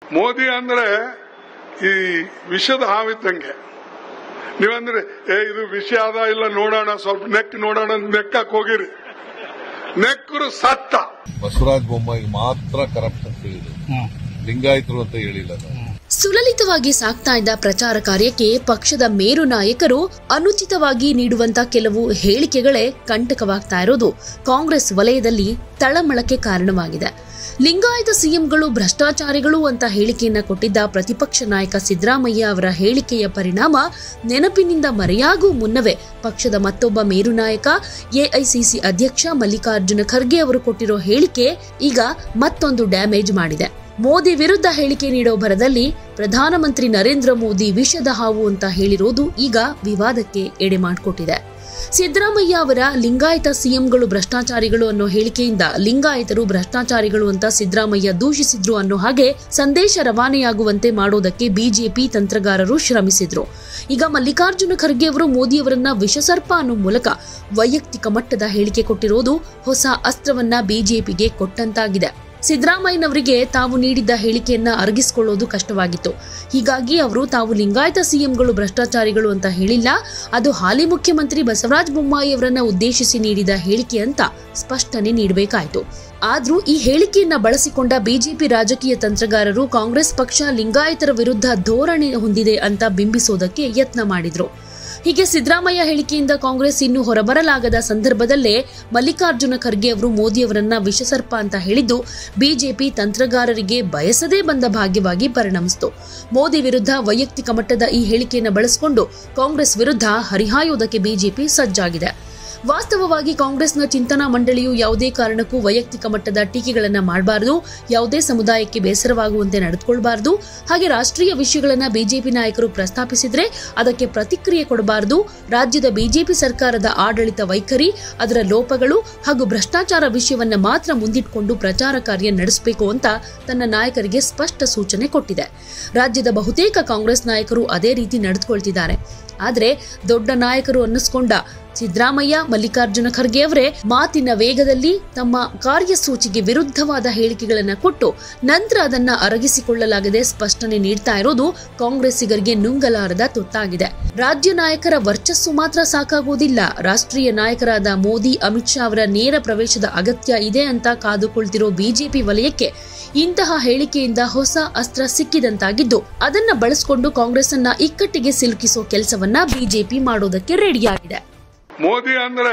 ಮೋದಿ ಅಂದ್ರೆ ಈ ವಿಷದ ಹಾವಿದ್ದಂಗೆ. ನೀವಂದ್ರೆ ಇದು ವಿಷ ಅದ ಇಲ್ಲ ನೋಡೋಣ, ಸ್ವಲ್ಪ ನೆಕ್ ನೋಡೋಣ ನೆಕ್ಕಕ್ ಹೋಗಿರಿ, ನೆಕ್ಕರು ಸತ್ತ. ಬಸವರಾಜ ಬೊಮ್ಮಾಯಿಗೆ ಮಾತ್ರ ಕರಪ್ಟ್ ಅಂತ ಹೇಳಿದ್ರು, ಲಿಂಗಾಯತರು ಅಂತ ಹೇಳಿಲ್ಲ. ಸುಲಲಿತವಾಗಿ ಸಾಗ್ತಾ ಇದ್ದ ಪ್ರಚಾರ ಕಾರ್ಯಕ್ಕೆ ಪಕ್ಷದ ಮೇರು ನಾಯಕರು ಅನುಚಿತವಾಗಿ ನೀಡುವಂತ ಕೆಲವು ಹೇಳಿಕೆಗಳೇ ಕಂಟಕವಾಗ್ತಾ ಇರೋದು ಕಾಂಗ್ರೆಸ್ ವಲಯದಲ್ಲಿ ತಳಮಳಕ್ಕೆ ಕಾರಣವಾಗಿದೆ. ಲಿಂಗಾಯತ ಸಿಎಂಗಳು ಭ್ರಷ್ಟಾಚಾರಿಗಳು ಅಂತ ಹೇಳಿಕೆಯನ್ನ ಕೊಟ್ಟಿದ್ದ ಪ್ರತಿಪಕ್ಷ ನಾಯಕ ಸಿದ್ದರಾಮಯ್ಯ ಅವರ ಹೇಳಿಕೆಯ ಪರಿಣಾಮ ನೆನಪಿನಿಂದ ಮರೆಯಾಗುವ ಮುನ್ನವೇ ಪಕ್ಷದ ಮತ್ತೊಬ್ಬ ಮೇರು ನಾಯಕ ಎಐಸಿಸಿ ಅಧ್ಯಕ್ಷ ಮಲ್ಲಿಕಾರ್ಜುನ ಖರ್ಗೆ ಅವರು ಕೊಟ್ಟಿರೋ ಹೇಳಿಕೆ ಈಗ ಮತ್ತೊಂದು ಡ್ಯಾಮೇಜ್ ಮಾಡಿದೆ. ಮೋದಿ ವಿರುದ್ಧ ಹೇಳಿಕೆ ನೀಡೋ ಭರದಲ್ಲಿ ಪ್ರಧಾನಮಂತ್ರಿ ನರೇಂದ್ರ ಮೋದಿ ವಿಷದ ಹಾವು ಅಂತ ಹೇಳಿರೋದು ಈಗ ವಿವಾದಕ್ಕೆ ಎಡೆ ಮಾಡಿಕೊಟ್ಟಿದೆ. ಸಿದ್ದರಾಮಯ್ಯ ಅವರ ಲಿಂಗಾಯತ ಸಿಎಂಗಳು ಭ್ರಷ್ಟಾಚಾರಿಗಳು ಅನ್ನೋ ಹೇಳಿಕೆಯಿಂದ ಲಿಂಗಾಯತರು ಭ್ರಷ್ಟಾಚಾರಿಗಳು ಅಂತ ಸಿದ್ದರಾಮಯ್ಯ ದೂಷಿಸಿದ್ರು ಅನ್ನೋ ಹಾಗೆ ಸಂದೇಶ ರವಾನೆಯಾಗುವಂತೆ ಮಾಡೋದಕ್ಕೆ ಬಿಜೆಪಿ ತಂತ್ರಗಾರರು ಶ್ರಮಿಸಿದ್ರು. ಈಗ ಮಲ್ಲಿಕಾರ್ಜುನ ಖರ್ಗೆ ಅವರು ಮೋದಿ ಅವರನ್ನ ವಿಷಸರ್ಪ ಅನ್ನೋ ಮೂಲಕ ವೈಯಕ್ತಿಕ ಮಟ್ಟದ ಹೇಳಿಕೆ ಕೊಟ್ಟಿರೋದು ಹೊಸ ಅಸ್ತ್ರವನ್ನ ಬಿಜೆಪಿಗೆ ಕೊಟ್ಟಂತಾಗಿದೆ. ಸಿದ್ದರಾಮಯ್ಯನವರಿಗೆ ತಾವು ನೀಡಿದ್ದ ಹೇಳಿಕೆಯನ್ನ ಅರಗಿಸಿಕೊಳ್ಳೋದು ಕಷ್ಟವಾಗಿತ್ತು. ಹೀಗಾಗಿ ಅವರು ತಾವು ಲಿಂಗಾಯತ ಸಿಎಂಗಳು ಭ್ರಷ್ಟಾಚಾರಿಗಳು ಅಂತ ಹೇಳಿಲ್ಲ, ಅದು ಹಾಲಿ ಮುಖ್ಯಮಂತ್ರಿ ಬಸವರಾಜ ಬೊಮ್ಮಾಯಿ ಅವರನ್ನ ಉದ್ದೇಶಿಸಿ ನೀಡಿದ ಹೇಳಿಕೆ ಅಂತ ಸ್ಪಷ್ಟನೆ ನೀಡಬೇಕಾಯಿತು. ಆದ್ರೂ ಈ ಹೇಳಿಕೆಯನ್ನ ಬಳಸಿಕೊಂಡ ಬಿಜೆಪಿ ರಾಜಕೀಯ ತಂತ್ರಗಾರರು ಕಾಂಗ್ರೆಸ್ ಪಕ್ಷ ಲಿಂಗಾಯತರ ವಿರುದ್ಧ ಧೋರಣೆ ಹೊಂದಿದೆ ಅಂತ ಬಿಂಬಿಸೋದಕ್ಕೆ ಯತ್ನ ಮಾಡಿದ್ರು. ಹೀಗೆ ಸಿದ್ದರಾಮಯ್ಯ ಹೇಳಿಕೆಯಿಂದ ಕಾಂಗ್ರೆಸ್ ಇನ್ನೂ ಹೊರಬರಲಾಗದ ಸಂದರ್ಭದಲ್ಲೇ ಮಲ್ಲಿಕಾರ್ಜುನ ಖರ್ಗೆ ಅವರು ಮೋದಿ ಅವರನ್ನ ವಿಷಸರ್ಪ ಅಂತ ಹೇಳಿದ್ದು ಬಿಜೆಪಿ ತಂತ್ರಗಾರರಿಗೆ ಬಯಸದೇ ಬಂದ ಭಾಗ್ಯವಾಗಿ ಪರಿಣಮಿಸಿತು. ಮೋದಿ ವಿರುದ್ಧ ವೈಯಕ್ತಿಕ ಮಟ್ಟದ ಈ ಹೇಳಿಕೆಯನ್ನು ಬಳಸಿಕೊಂಡು ಕಾಂಗ್ರೆಸ್ ವಿರುದ್ಧ ಹರಿಹಾಯೋದಕ್ಕೆ ಬಿಜೆಪಿ ಸಜ್ಜಾಗಿದೆ. ವಾಸ್ತವವಾಗಿ ಕಾಂಗ್ರೆಸ್ನ ಚಿಂತನಾ ಮಂಡಳಿಯು ಯಾವುದೇ ಕಾರಣಕ್ಕೂ ವೈಯಕ್ತಿಕ ಮಟ್ಟದ ಟೀಕೆಗಳನ್ನ ಮಾಡಬಾರದು, ಯಾವುದೇ ಸಮುದಾಯಕ್ಕೆ ಬೇಸರವಾಗುವಂತೆ ನಡೆದುಕೊಳ್ಳಬಾರದು, ಹಾಗೆ ರಾಷ್ಟ್ರೀಯ ವಿಷಯಗಳನ್ನ ಬಿಜೆಪಿ ನಾಯಕರು ಪ್ರಸ್ತಾಪಿಸಿದ್ರೆ ಅದಕ್ಕೆ ಪ್ರತಿಕ್ರಿಯೆ ಕೊಡಬಾರದು. ರಾಜ್ಯದ ಬಿಜೆಪಿ ಸರ್ಕಾರದ ಆಡಳಿತ ವೈಖರಿ, ಅದರ ಲೋಪಗಳು ಹಾಗೂ ಭ್ರಷ್ಟಾಚಾರ ವಿಷಯವನ್ನ ಮಾತ್ರ ಮುಂದಿಟ್ಟುಕೊಂಡು ಪ್ರಚಾರ ಕಾರ್ಯ ನಡೆಸಬೇಕು ಅಂತ ತನ್ನ ನಾಯಕರಿಗೆ ಸ್ಪಷ್ಟ ಸೂಚನೆ ಕೊಟ್ಟಿದೆ. ರಾಜ್ಯದ ಬಹುತೇಕ ಕಾಂಗ್ರೆಸ್ ನಾಯಕರು ಅದೇ ರೀತಿ ನಡೆದುಕೊಳ್ತಿದ್ದಾರೆ. ಆದ್ರೆ ದೊಡ್ಡ ನಾಯಕರು ಅನ್ನಿಸ್ಕೊಂಡ ಸಿದ್ದರಾಮಯ್ಯ, ಮಲ್ಲಿಕಾರ್ಜುನ ಖರ್ಗೆ ಅವರೇ ಮಾತಿನ ವೇಗದಲ್ಲಿ ತಮ್ಮ ಕಾರ್ಯಸೂಚಿಗೆ ವಿರುದ್ಧವಾದ ಹೇಳಿಕೆಗಳನ್ನ ಕೊಟ್ಟು ನಂತರ ಅದನ್ನ ಅರಗಿಸಿಕೊಳ್ಳಲಾಗದೆ ಸ್ಪಷ್ಟನೆ ನೀಡ್ತಾ ಇರೋದು ಕಾಂಗ್ರೆಸ್ಸಿಗರಿಗೆ ನುಂಗಲಾರದ ತುತ್ತಾಗಿದೆ. ರಾಜ್ಯ ನಾಯಕರ ವರ್ಚಸ್ಸು ಮಾತ್ರ ಸಾಕಾಗುವುದಿಲ್ಲ, ರಾಷ್ಟ್ರೀಯ ನಾಯಕರಾದ ಮೋದಿ, ಅಮಿತ್ ಶಾ ಅವರ ನೇರ ಪ್ರವೇಶದ ಅಗತ್ಯ ಇದೆ ಅಂತ ಕಾದುಕೊಳ್ತಿರೋ ಬಿಜೆಪಿ ವಲಯಕ್ಕೆ ಇಂತಹ ಹೇಳಿಕೆಯಿಂದ ಹೊಸ ಅಸ್ತ್ರ ಸಿಕ್ಕಿದಂತಾಗಿದ್ದು ಅದನ್ನ ಬಳಸಿಕೊಂಡು ಕಾಂಗ್ರೆಸ್ ಅನ್ನ ಇಕ್ಕಟ್ಟಿಗೆ ಸಿಲುಕಿಸೋ ಕೆಲಸವನ್ನ ಬಿಜೆಪಿ ಮಾಡೋದಕ್ಕೆ ರೆಡಿಯಾಗಿದೆ. ಮೋದಿ ಅಂದ್ರೆ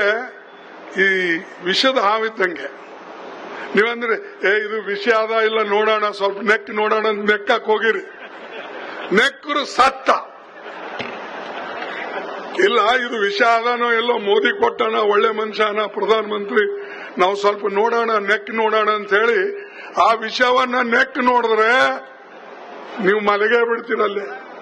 ಈ ವಿಷದ ಹಾವಿದ್ದಂಗೆ. ನೀವಂದ್ರೆ ಇದು ವಿಷ ಅದ ಇಲ್ಲ ನೋಡೋಣ, ಸ್ವಲ್ಪ ನೆಕ್ ನೋಡೋಣ ನೆಕ್ಕಕ್ ಹೋಗಿರಿ, ನೆಕ್ಕರು ಸತ್ತ. ಇಲ್ಲ ಇದು ವಿಷ ಅದಾನೋ ಎಲ್ಲೋ ಮೋದಿ ಕೊಟ್ಟಣ, ಒಳ್ಳೆ ಮನುಷ್ಯನ ಪ್ರಧಾನಮಂತ್ರಿ, ನಾವು ಸ್ವಲ್ಪ ನೋಡೋಣ ನೆಕ್ ನೋಡೋಣ ಅಂತ ಹೇಳಿ ಆ ವಿಷಯವನ್ನ ನೆಕ್ ನೋಡಿದ್ರೆ ನೀವು ಮಲಗೇ ಬಿಡ್ತೀರಲ್ಲೇ.